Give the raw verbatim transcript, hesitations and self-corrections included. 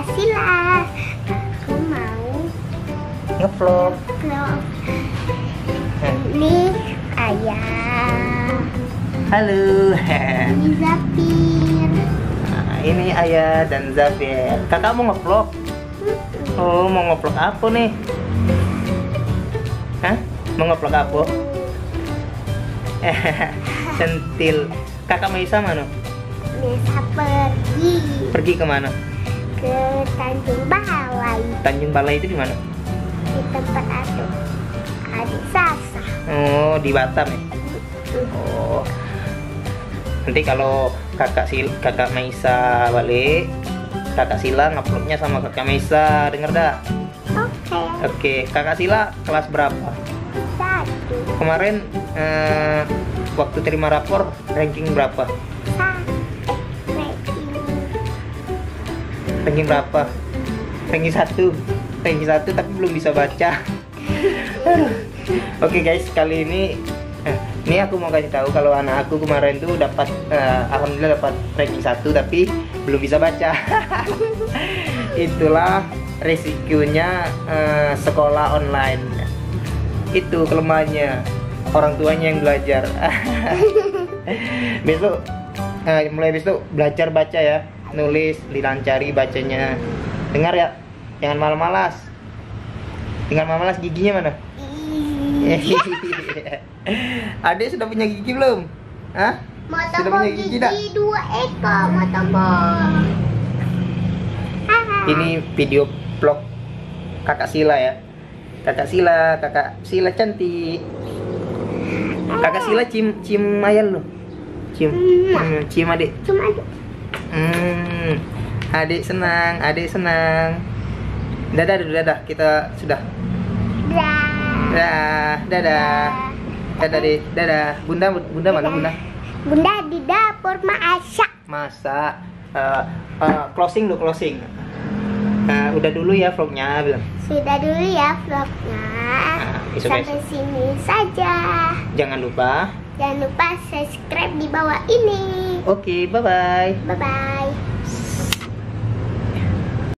Kakak Sila. Aku mau ngevlog. vlog. Ini ayah. Halo. Ini Zafir. Nah, ini Ayah dan Zafir. Kakak mau ngevlog? Oh, mau ngevlog apa nih? Hah? Mau ngevlog apa? Centil. Kakak Maisa mana? Bisa pergi Pergi kemana? ke Tanjung Balai. Tanjung Balai itu di mana? Di tempat adik adik Sasa. Oh, di Batam ya? Oh. Nanti kalau kakak Sil kakak Maisa balik, kakak Sila nguploadnya sama kakak Maisa, denger dah? Oke. Oke, kakak Sila kelas berapa? Satu. Kemarin eh, waktu terima rapor ranking berapa? Satu. Ranking. Ranking berapa? Ranking satu. Ranking satu tapi belum bisa baca. Oke guys, kali ini eh, ini aku mau kasih tahu kalau anak aku kemarin tuh dapat eh, alhamdulillah dapat ranking satu tapi belum bisa baca. Itulah resikonya eh, sekolah online. Itu kelemahannya, orang tuanya yang belajar. Besok eh, mulai besok belajar baca ya, nulis dilancari bacanya. Dengar ya, jangan malas-malas. Tinggal malas, giginya mana? Adik sudah punya gigi belum? Hah? Mau Sudah tambah punya gigi gigi tak? dua ekor, mau tambah. Ini video vlog kakak Sila ya. Kakak Sila, kakak Sila cantik. Kakak Sila cium cium ayah lu. Cium, hmm, cium adik. Cuma aja. Hmm, adik senang, adik senang. Dadah dulu, dadah. Kita sudah. Dah. Dadah, dadah. Dadah deh, dadah. Bunda, bunda mana bunda? Bunda di dapur masak. Masak. Uh, uh, closing dulu, closing. Uh, udah dulu ya vlognya bilang. Sudah dulu ya vlognya. Nah, besok- Sampai besok. sini saja. Jangan lupa. Jangan lupa subscribe di bawah ini. Oke, bye bye. Bye bye.